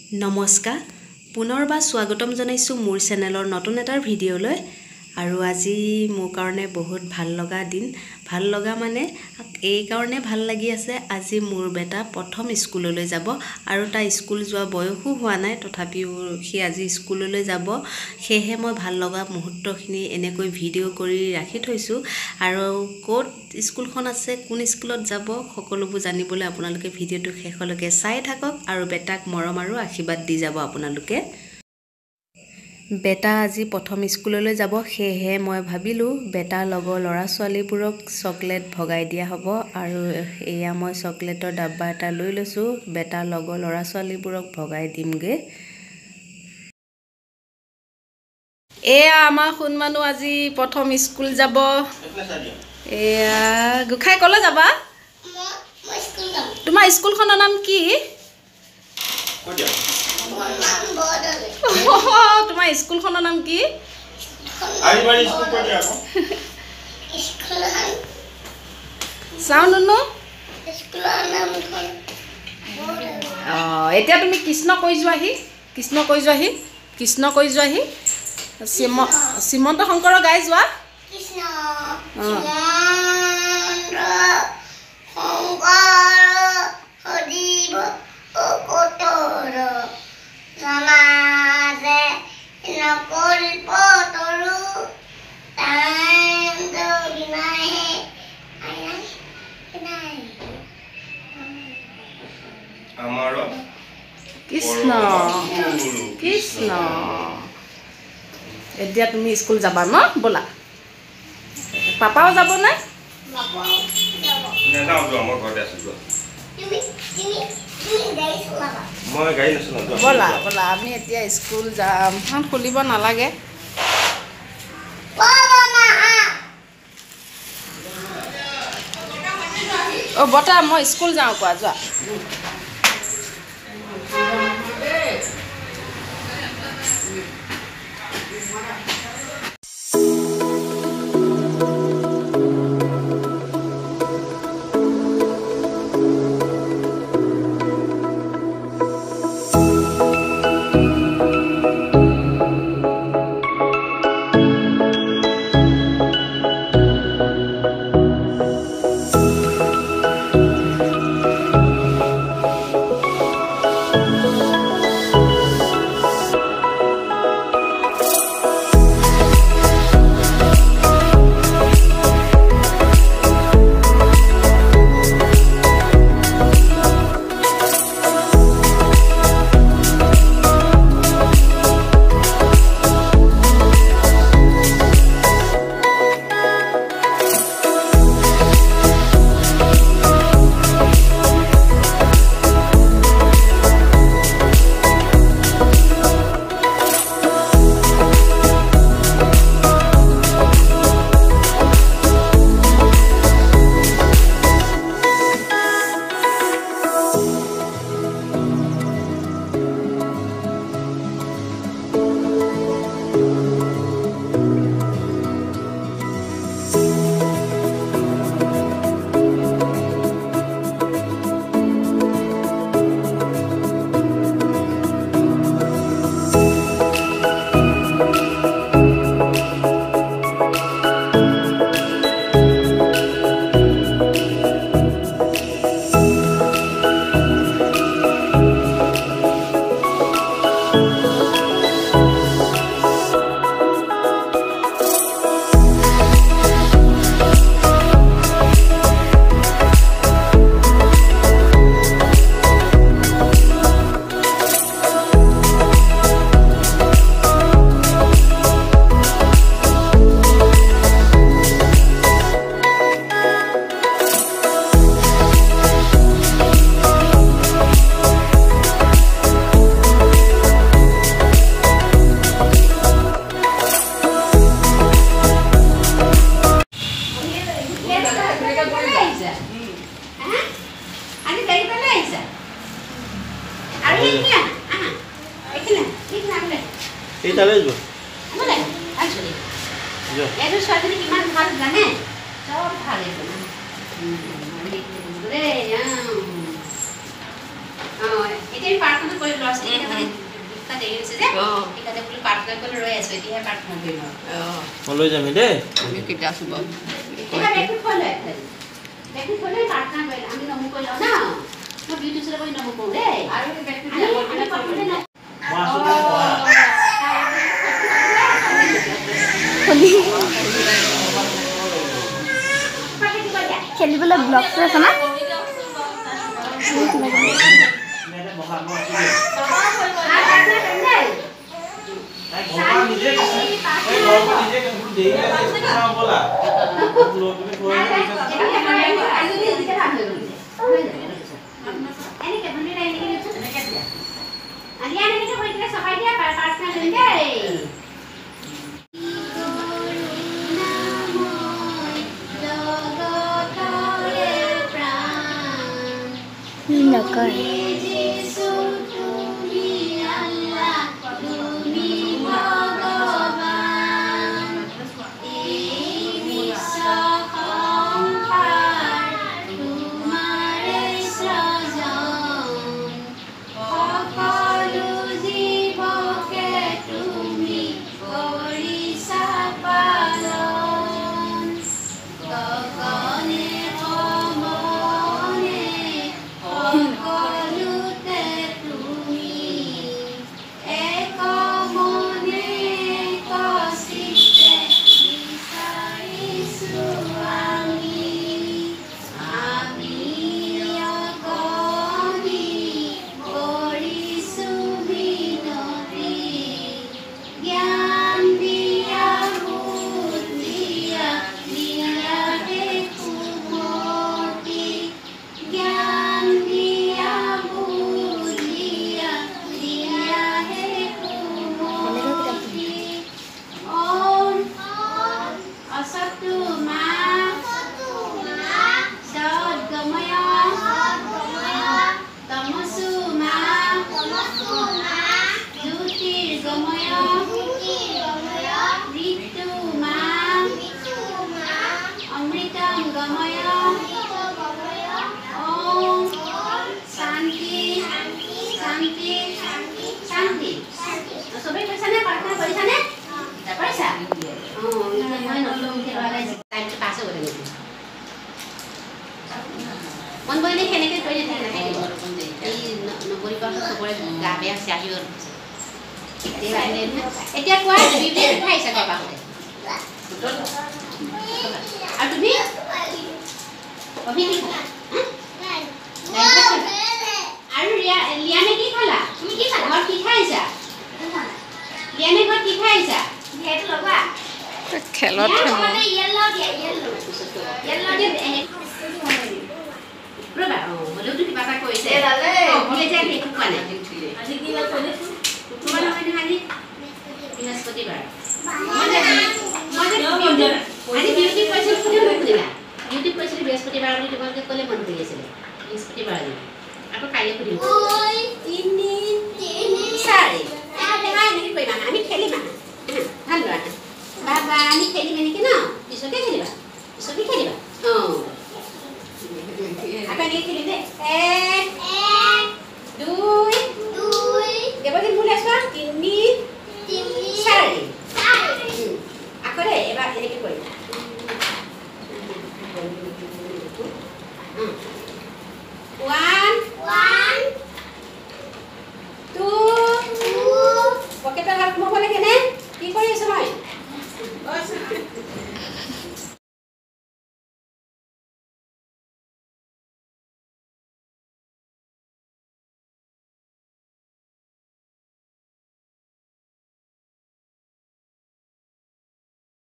নমস্কাৰ পুনৰবাৰ স্বাগতম জনাইছো মোৰ চেনেলৰ নতুন এটাৰ ভিডিঅ'লৈ আৰু আজি মোৰ কাৰণে বহুত ভাল লগা দিন ভাল লগা মানে এই কাৰণে ভাল লাগি আছে আজি মোৰ বেটা প্ৰথম স্কুললৈ যাব আৰু তা স্কুল যোৱা বয়সো হোৱা নাই তথাপিও সি আজি স্কুললৈ যাব সেহে মই ভাল লগা মুহূৰ্তখিনি এনেকৈ ভিডিঅ' কৰি ৰাখি থৈছো আৰু কোট স্কুলখন আছে কোন স্কুলত যাব সকলোবোৰ জানিবলৈ আপোনালোকে ভিডিঅ'টো শেষলৈকে চাই থাকক আৰু বেটাক মৰম আৰু আশীৰ্বাদ দি যাব আপোনালোকে বেটা আজি প্ৰথম স্কুললৈ যাব সেহে মই ভাবিলো বেটা লগৰ ল'ৰা ছোৱালীবোৰক চকলেট ভগাই দিয়া হ'ব আৰু এয়া মই চকলেটৰ ডাব্বা এটা লৈ লৈছো বেটা লগৰ ল'ৰা ছোৱালীবোৰক ভগাই দিমগে এয়া আমাৰ খুনমানু আজি প্ৰথম স্কুল যাব এয়া গুখাই কলে যাবা মই স্কুল যাম তোমাৰ স্কুলখনৰ নাম কি তোমাৰ স্কুলখনৰ নাম কি আইবাৰী স্কুল কৈ দিয়া স্কুলখন চাও নুনু স্কুলৰ নামখন এতিয়া তুমি কৃষ্ণ কৈ যোৱাহি শ্ৰীমন্ত শংকৰ গাই যোৱা কৃষ্ণ কৃষ্ণ কৃষ্ণ এতিয়া তুমি স্কুল যাবা ন বলা পাপাও যাব না বলা বলা আমি এতিয়া স্কুল যাম এখন খুলিব নালাগে বতা মই স্কুল যাওঁ কোৱা যোৱা Ini partner ko yung loss. লৈ যাম দে কেতিয়া আছো বাৰু খেলিবলৈ ব্লগ আছে না मन बहिनी खेनेकै तैले थिएन फेरि এই নগৰী পাছত সবৰে গা বেয়া হৈছে আহিব এতিয়া কোৱা বিবি খাইছা বাবাহঁতে আৰু তুমি অভি কি আৰু লিয়ানে কি খালা তুমি কি খালা ঘৰত কি খাইছা লিয়ানে ঘৰত কি খাইছা সেইটো লগা খেলত মানে ইয়েলো দিয়া ইয়েলো দিয়া ৰবা বলেও তো কিবা এটা কৈছে বলে যে একো কোৱা নাই